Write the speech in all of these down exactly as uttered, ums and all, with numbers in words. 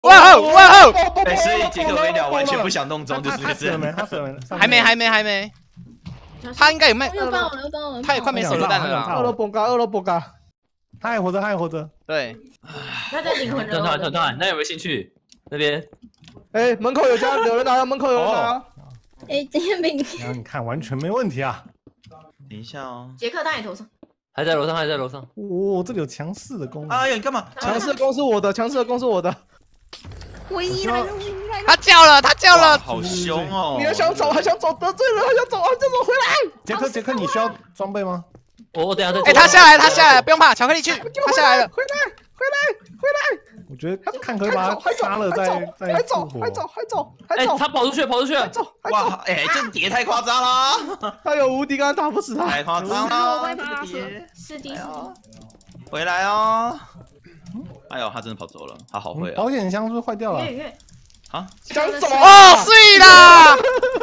哇哦哇哦！ 哎，所以杰克我跟你讲，完全不想弄中，就是这样。 他死了没？ 还没还没还没，他应该有卖， 又爆了又爆了， 他也快没手榴弹了啦。 二楼崩嘎，二楼崩嘎，他还活着，他还活着。 对， 他在灵魂人。 等等等等，那有没有兴趣？那边， 哎，门口有家有人拿，门口有人拿。 哎，经验饼， 然后你看完全没问题啊。 等一下哦， 杰克在你头上， 还在楼上，还在楼上。 哦，这里有强势的攻。 哎呀，你干嘛？ 强势的攻是我的，强势的攻是我的。 唯一来了，唯一来了。 他叫了，他叫了， 好凶哦！ 你还想走，还想走，得罪人，还想走，还想走回来。 杰克，杰克，你需要装备吗？ 我我等下再。 哎，他下来，他下来，不用怕，巧克力去，他下来了。 回来，回来，回来。 我觉得看可以把他杀了再再还走，还走，还走，还哎， 走。 他跑出去，跑出去了。 走， 哇，哎，这叠太夸张了。 他有无敌，刚刚打不死他。 太夸张了，这个叠。 是的，是的。 回来哦。哎呦，他真的跑走了，他好会啊！ 保险箱是不是坏掉了？ 啊， 想走哦，碎啦！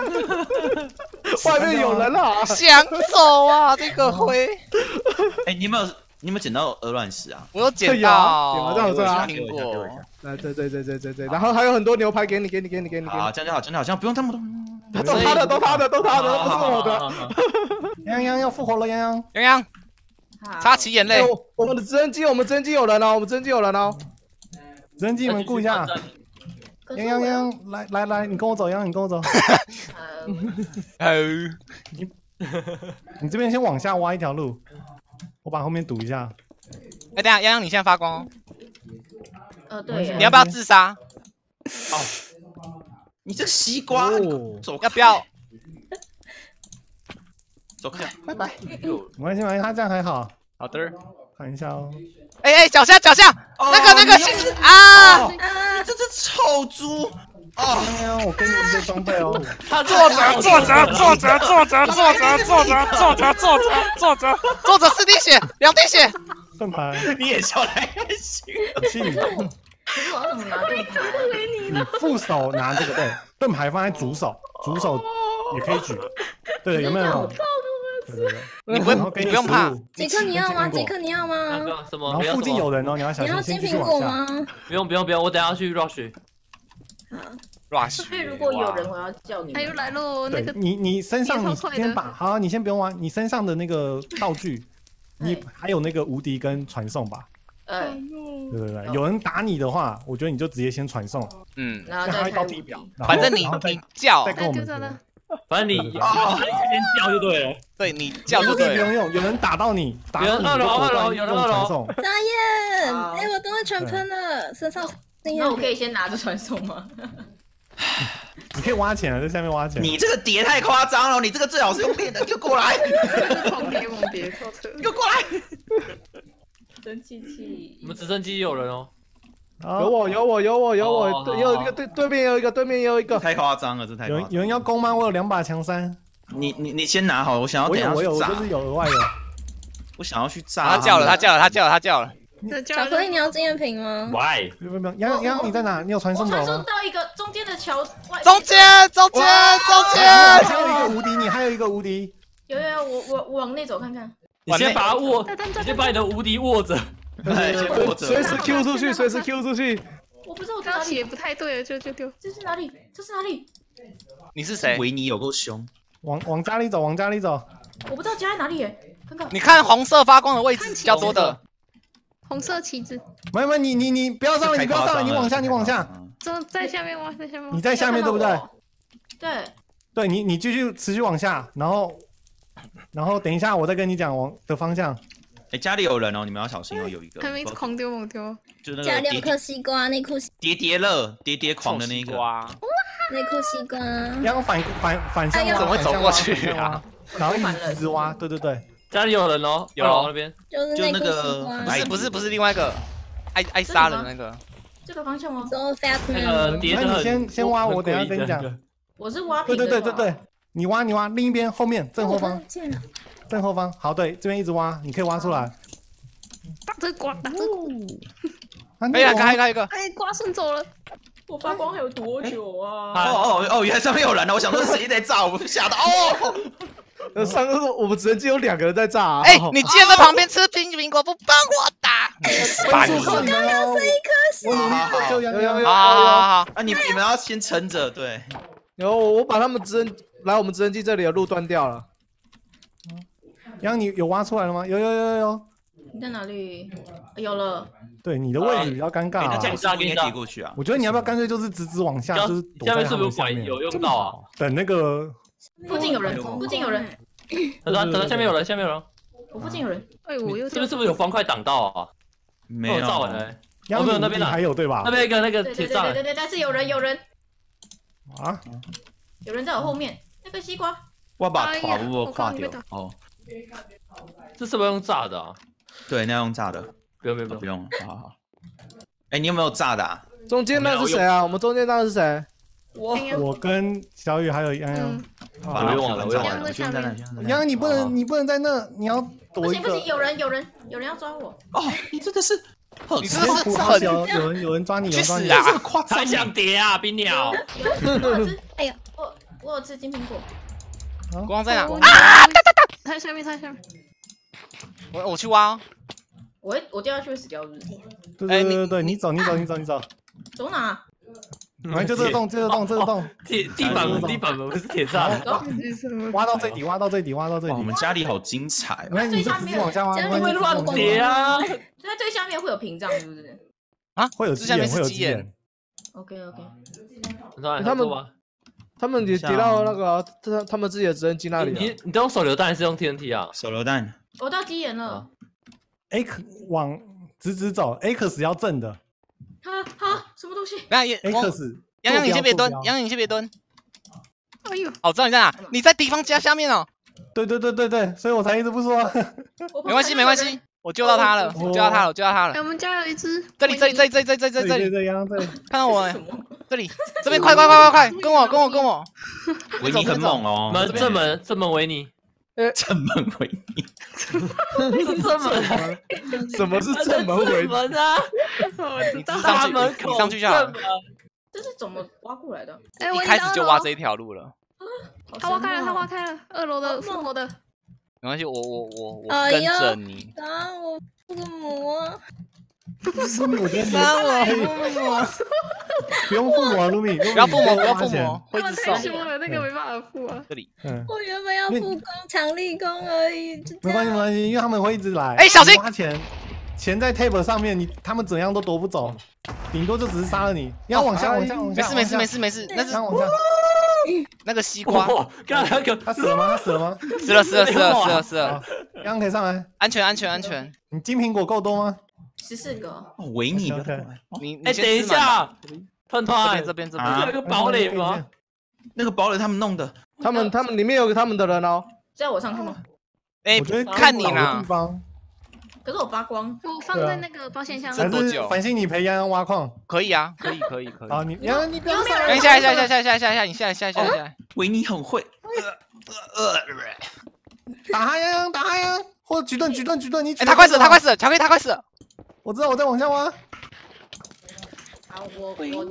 外面有人了， 想走啊，这个灰。 哎，你有没有你有没有捡到鹅卵石啊？ 我有捡到， 有有这样听过。 来，对对对对对对，然后还有很多牛排给你，给你，给你，给你，给你。 啊，这样就好，这样就好，这样不用这么多。 都他的，都他的，都他的，不是我的。 泱泱要复活了，泱泱， 泱泱，擦起眼泪。 我们的直升机，我们直升机有人哦，我们直升机有人哦。 直升机，你们顾一下。泱泱泱，来来来，你跟我走，泱泱，你跟我走。你你这边先往下挖一条路，我把后面堵一下。 哎，等下，泱泱，你现在发光哦。 呃，对。 你要不要自杀？ 哦，你这西瓜，走， 要不要？ 走开，拜拜。 没关系，没关系，他这样还好。 好的， 看一下哦。 哎哎，脚下脚下，那个那个啊！ 你这只臭猪！ 哦，我给你一些装备哦。 他坐着坐着坐着坐着坐着坐着坐着坐着坐着坐着四滴血，两滴血。 盾牌， 你也笑来开心。 气你。 可是我要怎么拿盾牌？ 你副手拿这个对，盾牌放在主手，主手也可以举。对，有没有？对对对， 你不用，你不用怕。 杰克你要吗？杰克你要吗？ 什么？ 然后附近有人哦，你要小心。 你要金苹果吗？ 不用不用不用，我等下去 rush。 好 rush。 所以如果有人，我要叫你。 他又来喽，那个。 你你身上你先把好，你先不用玩，你身上的那个道具，你还有那个无敌跟传送吧。 哎。 对对对，有人打你的话，我觉得你就直接先传送。 嗯， 然后再到地表， 反正你你叫， 再跟我们。 反正你你先叫就对了。 对你叫就对了。 不用用，有人打到你，打到你二楼二楼有人二楼。 大雁，哎，我都会全喷了，身上。 那我可以先拿着传送吗？ 你可以挖钱啊，在下面挖钱。 你这个叠太夸张了，你这个最好是用练的，给我过来。 猛叠猛叠，超车。 给我过来。 直升机器， 我们直升机有人哦。 有我有我有我有我，对，有一个对对面有一个对面有一个。 太夸张了，这太。 有人有人要攻吗？我有两把强三。 你你你先拿好，我想要等下我有我有， 去炸。 就是有额外的。 我想要去炸。 他叫了，他叫了，他叫了，他叫了。 巧克力，你要经验瓶吗？ 喂， 不用不用，杨杨你在哪？你有传送走吗？ 我传送到一个中间的桥外。 中间中间中间。 还有一个无敌，你还有一个无敌。 有有有，我我我往内走看看。 你先把它握，你先把你的无敌握着。 随时 Q 出去，随时 Q 出去。 我不知道我刚写不太对了，就就丢。 这是哪里？这是哪里？ 你是谁？ 维尼有够凶。 往往家里走，往家里走。 我不知道家在哪里耶，看看。 你看红色发光的位置比较多的。 红色旗子。 没有没有，你你你不要上来，你不要上来，你往下，你往下。 在在下面挖，在下面。 你在下面对不对？ 对。 对你你继续持续往下，然后然后等一下我再跟你讲往的方向。 哎，家里有人哦，你们要小心哦，有一个。 他们一直狂丢猛丢。 就是那个。 加两颗西瓜，内裤。 叠叠乐，叠叠狂的那个。 哇！ 内裤西瓜。 然后反反反向挖， 怎么会走过去啊？ 然后一直挖，对对对。 家里有人哦， 有那边。 就是那个。 不是不是不是另外一个，爱爱杀人那个。 这个方向吗？ So fat man。 那你先先挖，我等下跟你讲。 我是挖。 对对对对对，你挖你挖，另一边后面正后方。正后方，好，对，这边一直挖，你可以挖出来。 打这瓜，打这瓜。 可以啊，开开一个。 哎，瓜顺走了。 我发光还有多久啊？ 哦哦哦，原来上面有人了，我想说谁在炸，我吓到哦。 那上个我们直升机有两个人在炸。 哎，你竟然在旁边吃冰苹果，不帮我打？ 烦我靠你们哦！我努力救洋洋。 好好好好， 啊，你你们要先撑着，对。 然后我把他们直升来我们直升机这里的路断掉了。 洋，你有挖出来了吗？有有有有有。 你在哪里？有了。 对，你的位置比较尴尬那这啊。 样是不是应该叠过去啊？ 我觉得你要不要干脆就是直直往下，就是躲下面是在他们下不是管面。 有用到啊？ 等那个附近有人，附近有人， 等等等，下面有人，下面有人， 我附近有人。 哎，我又这边是不是有方块挡到啊？ 没有罩哎， 洋没有那边还有对吧？ 那边一个那个对对铁栅栏， 对对对，但是有人有人啊， 有人在我后面，那个西瓜。 我把头哎呀我跨掉我刚刚被打。 哦， 这是不是用炸的啊？ 对，那要用炸的， 不用不用不用， 不用，好好好。哎，你有没有炸的啊？ 中间那是谁啊？我们中间那是谁？ 我我跟小雨还有洋洋嗯。 好了， 我用完了我用完了我先在那，先在那洋洋，你不能，你不能在那，你要躲一个不行不行，。有人有人有人要抓我。 哦，你真的是， 你真的是葡萄酒，有人有人抓你，有人抓你。 去死啊！ 这个夸张还，想叠啊，冰鸟！ 有我有吃， 哎呀， 我我有吃金苹果。 光在哪？ 啊！他下面，他下面。 我我去挖哦。 我会我掉下去会死掉，是不是？ 对对对对对，你走你走你走你走， 走哪？ 反正就这个洞，这个洞，这个洞， 铁地板地板不是铁栅， 走。 挖到最底，挖到最底，挖到最哇， 底我。们家里好精彩没关系，你就直接往下挖， 这样没关系会乱叠啊！ 它最下面会有屏障，是不是啊， 会有鸡眼， 这下面会有鸡眼是鸡眼。。 ？OK OK。 他们他们也跌到那个他他们自己的直升机那里了。 你你都用手榴弹还是用 T N T 啊？ 手榴弹， 我到鸡眼了。 啊 X 往直直走 ，X 要正的哈哈，什么东西？ 那也 ，X。 洋洋你先别蹲， 坐标洋洋你先别蹲。 哎呦， 哦，我知道你在哪，你在敌方家下面哦。 对对对对对，所以我才一直不说。 没关系没关系，我救到他了，我救到他了，我救到他哎， 了。 我们家有一只。 这里这里这里这里这里这里这里这里， 对对，洋洋这里。 看到我没？ 什么？ 这里这边快快快快快，跟我跟我跟我。 维尼很猛哦， 门正门正门维尼， 正门维尼， 是正门， 什么是正门回？ 门啊！ 你上去大门口你上去就好了正门这是怎么挖过来的？ 哎， 一我开始就挖这一。 一条路了。 他挖开了，他挖开。 开了，二楼的复活的。 没关系，我我我我跟哎呀着你。 啊，我父母啊， 我觉得杀我你父母！ 不用父母啊，卢米， 不要父母，不要父母，会他们自送。 太凶了，那个没办法付啊。 这里， 嗯， 我原本要复工强力工而已，就这没关系没样。 关系，因为他们会一直来。 哎小心你花钱，钱在 table 上面，你他们怎样都夺不走，顶多就只是杀了你。你要往下，往下，往下。 没事没事没事没事，那是往往下。 那个西瓜， 哇，刚才那个他死了吗？他死了吗？ 死了死了死了死了死好了，， 刚刚可以上来。 安全安全安全。 你金苹果够多吗？ 十四个。 哦维尼， OK，OK 你你哎， 先等一吃满吧， 下，团这团边这边这啊边， 有一个堡垒吗？ 那个堡垒他们弄的， 他们他们里面有个他们的人哦。 是要我上去吗？ 哎我觉得， 看你找个地啦， 方， 可是我发光。 我放在那个保险箱。 还是这多久繁星你陪洋洋挖矿。 可以啊，可以可以可以。 好，你洋洋你不要上来。 等一下下下下下下下，你下来下来下来下来。 维尼很会。呃呃呃， 打他洋洋，打他洋洋，或者举盾举盾举盾，你举哎， 盾。 他快死了，他快死了，巧克力他快死了。 我知道，我在往下挖。 好，我我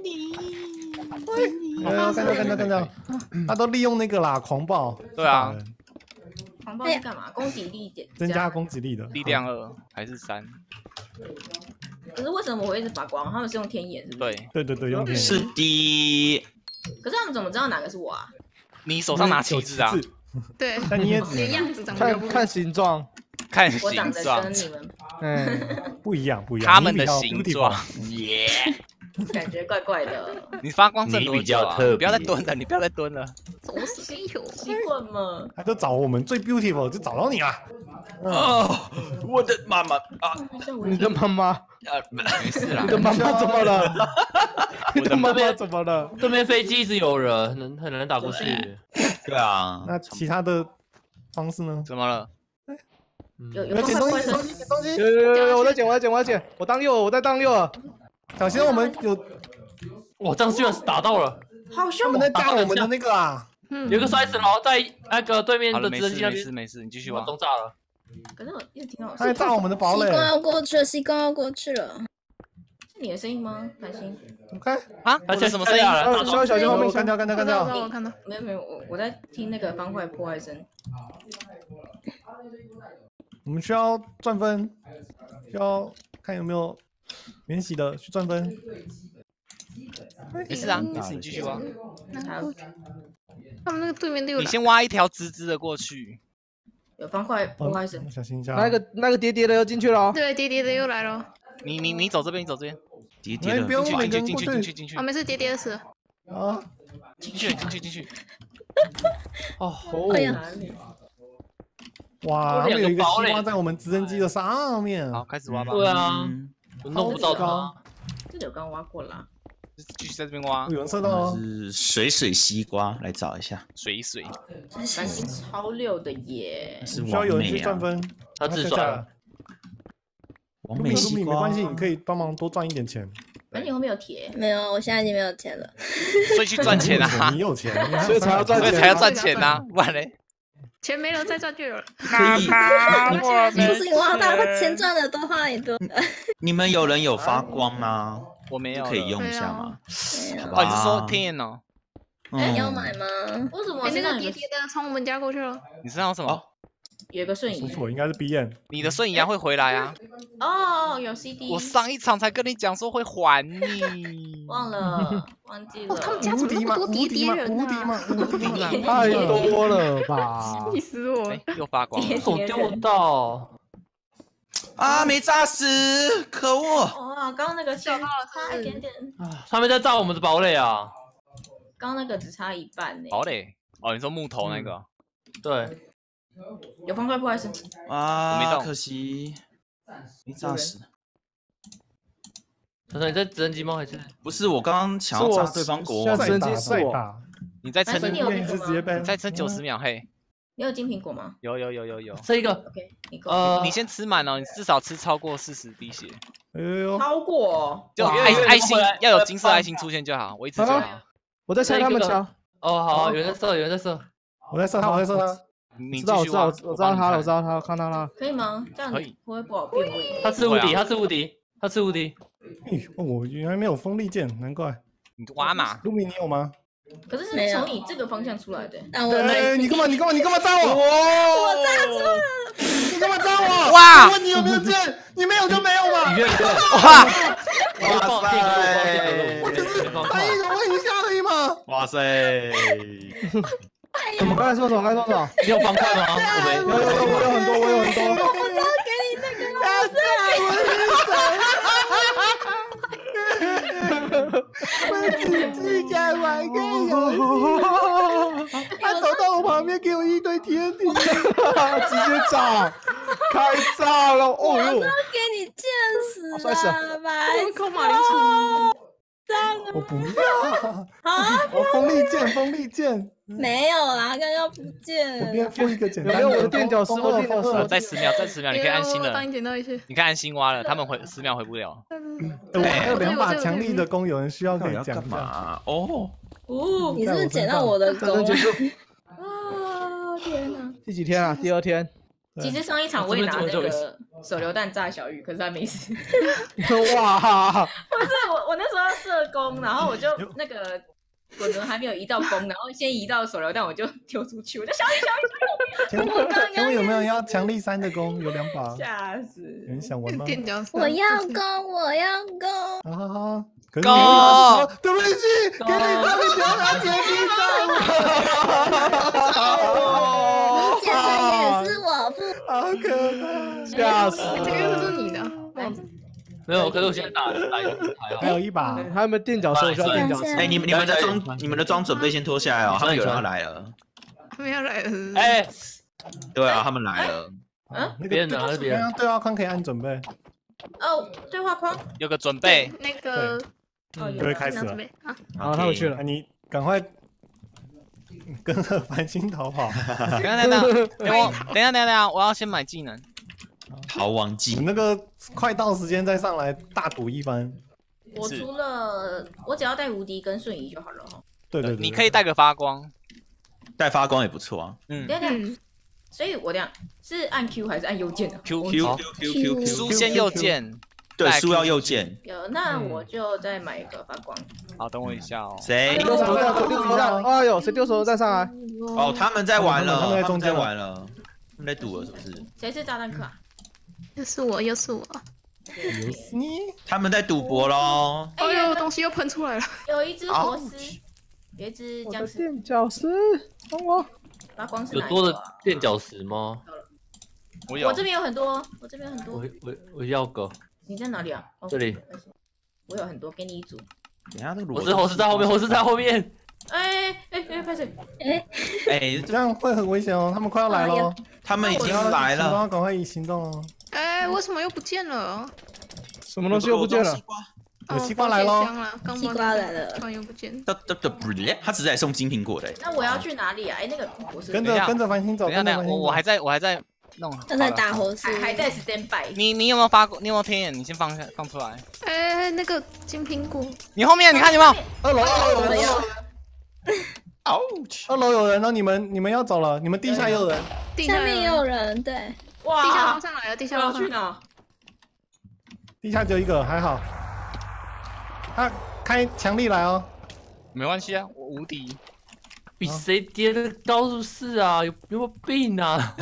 呃，看到看到看到，他都利用那个啦，狂暴。 对啊打人， 黄包是干嘛？攻击力减增加攻击力的力量二还是三？ 可是为什么我会一直发光？他们是用天眼，是不是？ 对， 对对对，用天是的， 可是他们怎么知道哪个是我啊？ 你手上拿旗帜啊， 对， 但你也只你的能样子长得不看看形状， 看我长得形状跟，你们嗯， 不一样不一样。 他们的你比较形 beautiful 状，耶！ 感觉怪怪的， 你发光剩你比多久啊？ 较特你不要再别蹲了，你不要再蹲了。 总是有。 习惯嘛。 他就找我们最 beautiful，就找到你了。 哦，我的妈妈啊， 你的妈妈， 呃， 没事啦你，的妈妈怎么了？你我的妈的妈妈怎么了？ 对面飞机一直有人，很很难打过去。 对啊， 那其他的方式呢？ 怎么了？ 有有要捡东西， 怪怪的捡东西，捡东西。 有有有有有，我在捡，我在捡，我在捡，我当右，我在当右啊。 小心，我们有哇，这样居然是打到了， 好凶他们！在炸我们的那个啊。 嗯有一个摔死了，在那个对面好了， 的没事直升机那边， 没事没事，你继续挖。 我中炸了。 可是我一直听到我他在炸我们的堡垒。 西瓜要过去了，西瓜要过去了。 是你的声音吗？繁星？ OK， 啊， 而且这什么声音？ 了？ 小小小心后面干掉，干掉，干掉。 我看到。 没有没有，我我在听那个方块破坏声。 我们需要赚分，需要看有没有免洗的去赚分。 没事啊，没事，你继续挖。 拿过去。他们那个对面都有来。 你先挖一条直直的过去。 有方块破坏神， 小心一下。 那个那个叠叠的又进去了。 对，叠叠的又来了。 你你你走这边，你走这边。 叠叠的， 不用每个人进过去进去进去。 啊，没事，叠叠的死。 啊， 进去进去进去。 哦， 哎呀， 哇，他们有一个西瓜在我们直升机的上面。 好，开始挖吧。 对啊，我弄不到它。 这里有刚挖过了。 继续在这边挖。 有人射到哦。 是水水西瓜，来找一下。 水水。 反应超溜的耶！ 需要有人去赚分。 他自转。 王美西瓜没关系，你可以帮忙多赚一点钱。 那你后面有铁？ 没有，我现在已经没有钱了。 所以去赚钱啊！ 你有钱， 所以才要赚钱， 所以才要赚钱呐，不然嘞。 钱没了再赚就有了。 可以。 不是你挖到钱赚的多，花你多。 你们有人有发光吗？ 我没有， 可以用一下吗？ 哦，你是说天哦？ 哎，要买吗？ 为什么那个叠叠的从我们家过去了？ 你身上有什么？ 有个瞬移。 不错，应该是 B N。 你的瞬移啊会回来啊。 哦，有 C D。 我上一场才跟你讲说会还你。 忘了，忘记了。 他们家怎么那么多叠叠人无敌吗？无敌吗？ 太多了吧！ 气死我！ 又发光了， 手丢到。 啊，没炸死，可恶！ 哇，刚刚那个差一点点。 他们在炸我们的堡垒啊！ 刚刚那个只差一半呢。 堡垒？哦，你说木头那个？ 对。 有方块破坏神。 啊，可惜没炸死。 他说你在直升机吗？还是？ 不是，我刚刚想要炸对方国王。 直升机是我。 你再撑， 你有苹果吗？ 你再撑九十秒，嘿。 你有金苹果吗？ 有有有有有。 这一个。 OK， 你呃， 你先吃满哦，你至少吃超过四十滴血。 哎呦， 超过。 就爱爱心要有金色爱心出现就好，我一直就好。 我在拆他们墙。 哦，好，有人在射，有人在射。 我在射他，我在射他。 你知道，我知道，我知道他了，我知道他，看到他。 可以吗？这样可以，不会不好变位。 他吃无敌，他吃无敌，他吃无敌。 我原来没有锋利剑，难怪。 你挖嘛？ 卢米，你有吗？ 可是是从你这个方向出来的。 但我哎，你干嘛？你干嘛？你干嘛炸我？ 我炸住了！ 你干嘛炸我？ 哇！ 问你有没有剑？你没有就没有嘛。 你愿意？ 哇！ 哇塞！ 我只是翻译问一下而已嘛。 哇塞！ 我们刚才说什么？刚才说什么？ 你有方块吗？我没。 有有有，我有很多，我有很多。 我不知道给你那个老师。自己玩个游戏， 他走到我旁边，给我一堆天体， 直接炸，开炸了！哦呦，给你见死了，白空马铃薯。 我不要啊！我锋利剑，锋利剑没有啦，刚刚不见。 我边付一个简单。 没有我的垫脚石，我垫脚石。 再十秒，再十秒，你可以安心了。 帮你捡到一些。 你看安心挖了，他们回十秒回不了。 我还有两把强力的弓，有人需要可以讲一下。 哦哦， 你是不是捡到我的弓？ 啊天哪！ 第几天啊？第二天。 其实上一场我也拿那个手榴弹炸小玉，可是他没死。 哇！ 不是我，我那时候要射弓，然后我就那个滚轮还没有移到弓，然后先移到手榴弹，我就丢出去，我就小玉小玉小玉。 请问有没有要强力三的弓？有两把。 吓死！ 有人想玩吗？ 我要弓，我要弓。 好好好。 go！ 对不起，给你他们表达解释你捡的也是我付， 好可怕！ 吓死！ 这个又是你的， 没有，可是我现在打打一个还有一把， 还有没有垫脚石？我需要垫脚石。 哎，你们你们的装你们的装准备先脱下来哦，他们有人要来了。 他们要来了。 哎， 对啊，他们来了。 嗯， 别人拿，别人。 对话框可以按准备。 哦，对话框有个准备， 那个哦， 就会开始了。 好，他们去了， 你赶快跟着繁星逃跑。 等下等下，等我等下等下等下，我要先买技能。 逃亡技， 那个快到时间再上来大赌一番。 我除了我只要带无敌跟瞬移就好了哈。 对对对， 你可以带个发光， 带发光也不错啊。 嗯，对对。所以我这样是按 Q 还是按右键的 ？Q Q Q Q Q， 输先右键， 对，输要右键。 有，那我就再买一个发光。 好，等我一下哦。 谁丢手榴弹？谁丢手榴弹？哎呦，谁丢手榴弹上来？ 哦，他们在玩了， 他们在中间玩了，他们在赌了，是不是？ 谁是炸弹客啊？ 又是我，又是我。 有死你！ 他们在赌博喽。 哎呦，东西又喷出来了。 有一只活尸，有一只我的僵尸。 垫脚石，帮我。 发光是有多的哪一个啊？ 垫脚石吗？ 我有我。这边有很多，我这边有很多我。我我要个， 你在哪里啊？哦这里。 我有很多，给你一组。 等下这个我是我是在后面，我是在后面。 哎哎哎，拍谁？ 哎， 这样会很危险哦，他们快要来了， 他们已经来了， 要赶快行动哦。 哎，为什么又不见了？ 什么东西又不见了？ 有西瓜来喽！ 西瓜来了， 突然又不见。 的的的不是，他只是来送金苹果的。 那我要去哪里啊？哎，那个我是跟着跟着繁星走， 等一下等一下， 跟着繁星走。 我我还在我还在弄。 正在打活尸， 还还在 stand by。 你你有没有发过？你有没有天眼？你先放下放出来。 哎，那个金苹果。 你后面你看有没有？ 二楼二楼有人， ouch！ 二楼有人哦，你们你们要走了，你们地下也有人。 地下面也有人，对。 哇！ 地下捞上来了，地下捞去哪？ 地下只有一个，还好。他开强力来哦。 没关系啊，我无敌。 比谁跌的高是不是啊？有有没有病啊？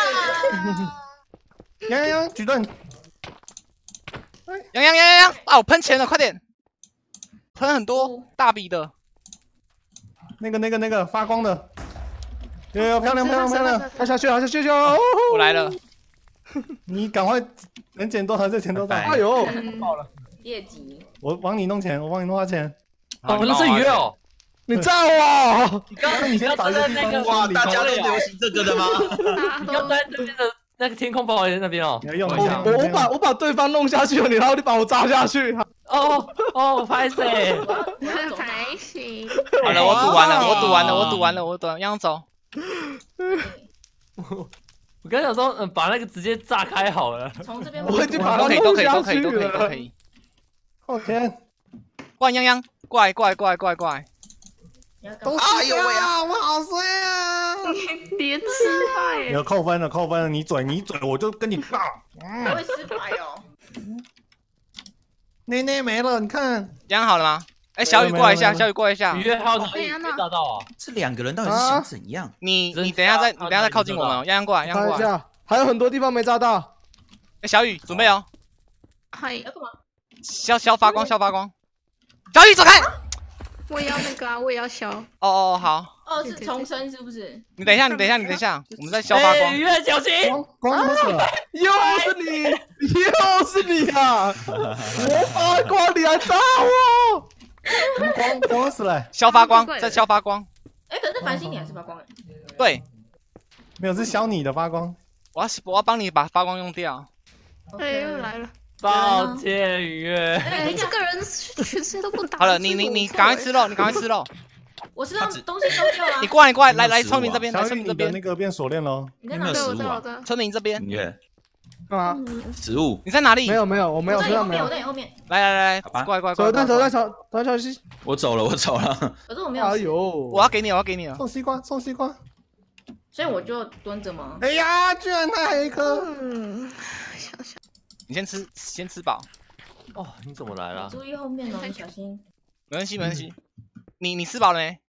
杨洋洋举盾， 杨洋洋洋洋啊！我喷钱了，快点！喷很多大笔的。 那个那个那个发光的，有有漂亮漂亮漂亮， 要下去了，下去就。 我来了， 你赶快能捡多少就捡多少。 拜拜哎呦， 嗯爆了！ 业绩。 我帮你弄钱，我帮你弄花钱。 哦，那是鱼哦。 你炸我！ 你刚刚你先找一个地方， 哇，大家都流行这个的吗？ 你刚在那边的那个天空堡垒那边哦。 你要用我一下。 我我把我把对方弄下去了，你然后你把我炸下去。 哦哦，拍谁？ 还行。 好了，我赌完了，我赌完了，我赌完了，我赌完了，杨走。 我刚想说，嗯，把那个直接炸开好了。 从这边我已经把都可以， 它弄都可以，都可以， 下去都可以，都可了。 以。 我天， 过来，泱泱，过来，过来，过来，过来，过来。 都哎呦喂啊，我好衰啊！ 连失败耶。 有扣分了，扣分了，你嘴你嘴，我就跟你杠。 还会失败哦。 内内没了，你看。 养好了吗？哎，小雨过来一下，小雨过来一下鱼。月还有哪里没炸到啊？ 这两个人到底是想怎样？ 你你等一下再，你等一下再靠近我们哦。泱泱过来，泱泱过来。 看一下，还有很多地方没炸到。 哎，小雨准备哦。 嗨， 要干嘛？ 消消发光，消发光。小雨走开。 我也要那个啊，我也要消。 哦哦好， 哦，是重生是不是？ 你等一下，你等一下，你等一下，我们在消发光鱼。月小心！ 光光怎么死了？ 又是你，又是你啊！我发光，你还炸我！ 光光死了。 消发光，在消发光。 哎，可是繁星你还是发光哎。 对， 没有，是消你的发光。 我要我要帮你把发光用掉。 哎，又来了。 抱歉，鱼月。 哎，这个人全谁都不打。 好了，你你你赶快吃肉，你赶快吃肉。 我是让东西收掉了。 你过来，你过来，来来村民这边，来小雨，你的村民这边， 那个变锁链喽。 你在哪里？ 有没有食物对，我知道，我啊知？道。 村民这边。 音乐、 干嘛？ 食物， 你在哪里？ 没有没有，我没有， 我在你后面， 身上没有我。在你后面。 来来来好吧来，过来过来过来。 走一段，走一段， 过来小小小心。 我走了，我走了。 可是我没有吃， 哎呦， 我要给你，我要给你了。 送西瓜，送西瓜。 所以我就蹲着吗？ 哎呀，居然他还有一颗。 嗯，想想。 你先吃，先吃饱。 哦，你怎么来了？ 注意后面哦，你小心。 没关系，没关系。你你吃饱了没？